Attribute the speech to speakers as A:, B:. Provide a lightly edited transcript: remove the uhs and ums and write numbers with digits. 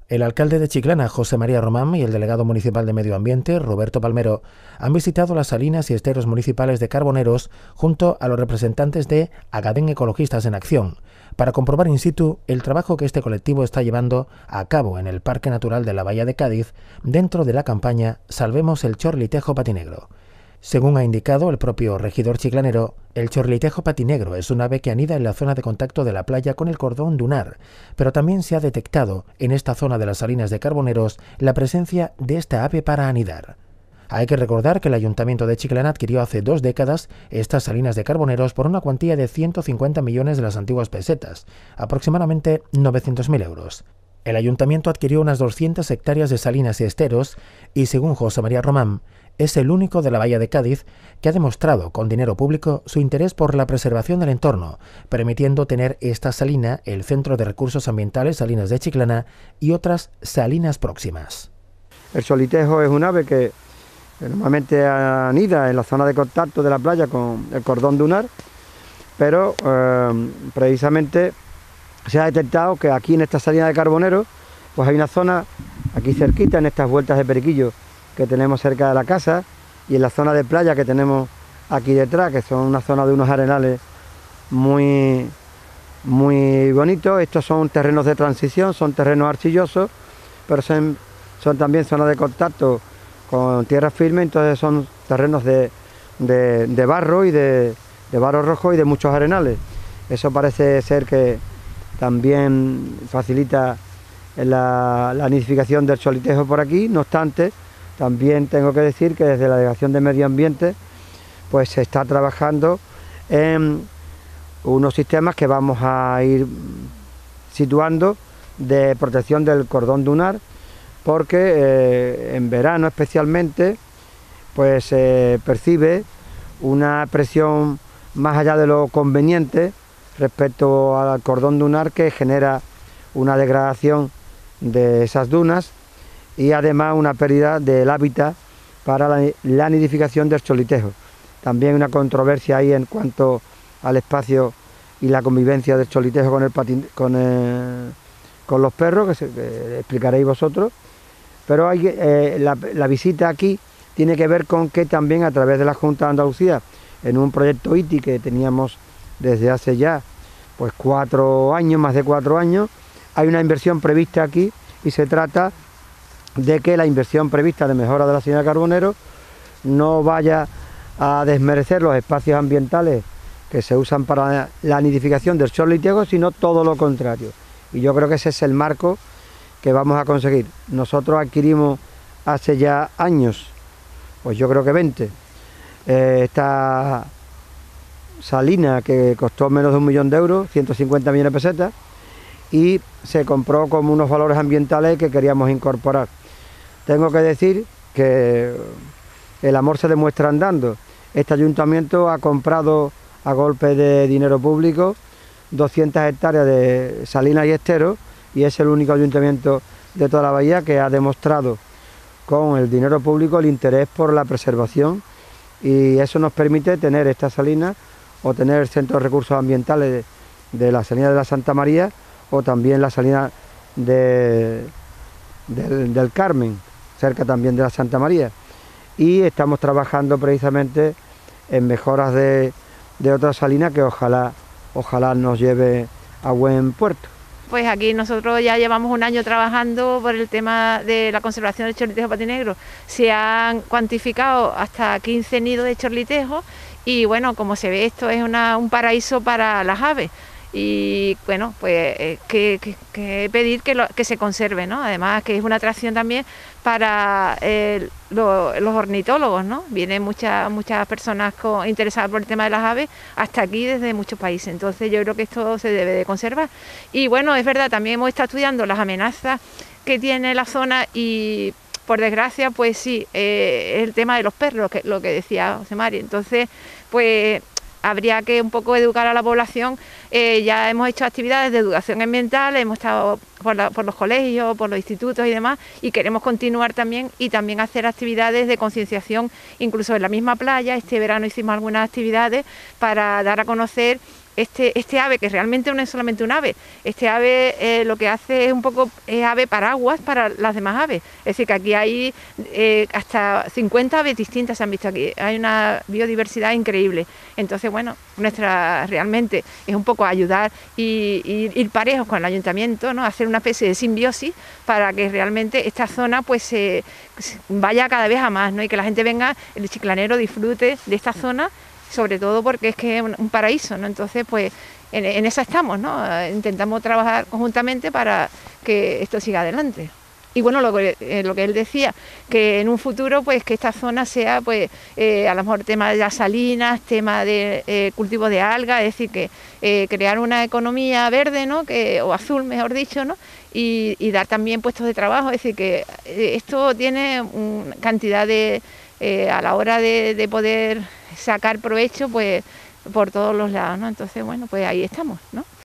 A: El alcalde de Chiclana, José María Román, y el delegado municipal de Medio Ambiente, Roberto Palmero, han visitado las salinas y esteros municipales de Carboneros junto a los representantes de Agadén Ecologistas en Acción, para comprobar in situ el trabajo que este colectivo está llevando a cabo en el Parque Natural de la Bahía de Cádiz dentro de la campaña Salvemos el Chorlitejo Patinegro. Según ha indicado el propio regidor chiclanero, el chorlitejo patinegro es un ave que anida en la zona de contacto de la playa con el cordón dunar, pero también se ha detectado en esta zona de las salinas de Carboneros la presencia de esta ave para anidar. Hay que recordar que el Ayuntamiento de Chiclana adquirió hace 2 décadas estas salinas de Carboneros por una cuantía de 150 millones de las antiguas pesetas, aproximadamente 900.000 euros. El Ayuntamiento adquirió unas 200 hectáreas de salinas y esteros y, según José María Román, es el único de la Bahía de Cádiz que ha demostrado con dinero público su interés por la preservación del entorno, permitiendo tener esta salina, el Centro de Recursos Ambientales Salinas de Chiclana y otras salinas próximas.
B: El chorlitejo es un ave que normalmente anida en la zona de contacto de la playa con el cordón dunar, pero precisamente se ha detectado que aquí en esta salina de Carboneros pues hay una zona aquí cerquita, en estas vueltas de Periquillo que tenemos cerca de la casa, y en la zona de playa que tenemos aquí detrás, que son una zona de unos arenales muy bonitos. Estos son terrenos de transición, son terrenos arcillosos, pero son también zonas de contacto con tierra firme, entonces son terrenos de barro y de barro rojo y de muchos arenales. Eso parece ser que también facilita la nidificación del chorlitejo por aquí. No obstante, también tengo que decir que desde la Delegación de Medio Ambiente pues se está trabajando en unos sistemas que vamos a ir situando de protección del cordón dunar, porque en verano especialmente pues se percibe una presión más allá de lo conveniente respecto al cordón dunar, que genera una degradación de esas dunas y además una pérdida del hábitat para la nidificación del chorlitejo. También una controversia ahí en cuanto al espacio y la convivencia del chorlitejo con los perros, que explicaréis vosotros, pero la visita aquí tiene que ver con que también a través de la Junta de Andalucía, en un proyecto ITI que teníamos desde hace ya pues 4 años, más de 4 años, hay una inversión prevista aquí, y se trata de que la inversión prevista de mejora de la salina de Carboneros no vaya a desmerecer los espacios ambientales que se usan para la nidificación del chorlitejo, sino todo lo contrario. Y yo creo que ese es el marco que vamos a conseguir. Nosotros adquirimos hace ya años, pues yo creo que 20, esta salina que costó menos de 1 millón de euros, 150 millones de pesetas, y se compró con unos valores ambientales que queríamos incorporar. Tengo que decir que el amor se demuestra andando. Este ayuntamiento ha comprado a golpe de dinero público 200 hectáreas de salinas y esteros, y es el único ayuntamiento de toda la bahía que ha demostrado con el dinero público el interés por la preservación, y eso nos permite tener esta salina o tener el Centro de Recursos Ambientales de la salina de la Santa María, o también la salina del Carmen, cerca también de la Santa María, y estamos trabajando precisamente en mejoras de otras salinas que ojalá nos lleve a buen puerto.
C: Pues aquí nosotros ya llevamos 1 año trabajando por el tema de la conservación del chorlitejo patinegro. Se han cuantificado hasta 15 nidos de chorlitejo, y bueno, como se ve, esto es un paraíso para las aves. Y bueno, pues que pedir que se conserve, ¿no? Además que es una atracción también para los ornitólogos, ¿no? Vienen muchas personas interesadas por el tema de las aves hasta aquí desde muchos países. Entonces yo creo que esto se debe de conservar. Y bueno, es verdad, también hemos estado estudiando las amenazas que tiene la zona, y por desgracia, pues sí, el tema de los perros, lo que decía José Mari. Entonces, pues habría que un poco educar a la población. Ya hemos hecho actividades de educación ambiental, hemos estado por los colegios, por los institutos y demás, y queremos continuar también, y también hacer actividades de concienciación, incluso en la misma playa. Este verano hicimos algunas actividades para dar a conocer este ave, que realmente no es solamente un ave, este ave lo que hace es un poco ave paraguas para las demás aves. Es decir, que aquí hay hasta 50 aves distintas se han visto aquí, hay una biodiversidad increíble. Entonces, bueno, realmente es un poco ayudar y ir parejos con el ayuntamiento, ¿no? Hacer una especie de simbiosis para que realmente esta zona pues se vaya cada vez a más, ¿no? Y que la gente venga, el chiclanero disfrute de esta zona, sobre todo porque es que es un paraíso, ¿no? Entonces, pues en esa estamos, ¿no? Intentamos trabajar conjuntamente para que esto siga adelante. Y bueno, lo que él decía, que en un futuro pues que esta zona sea pues a lo mejor tema de las salinas, tema de cultivo de algas, es decir, que crear una economía verde, ¿no? O azul, mejor dicho, ¿no? Y dar también puestos de trabajo, es decir, que esto tiene cantidad de, a la hora de poder sacar provecho, pues por todos los lados, ¿no? Entonces, bueno, pues ahí estamos, ¿no?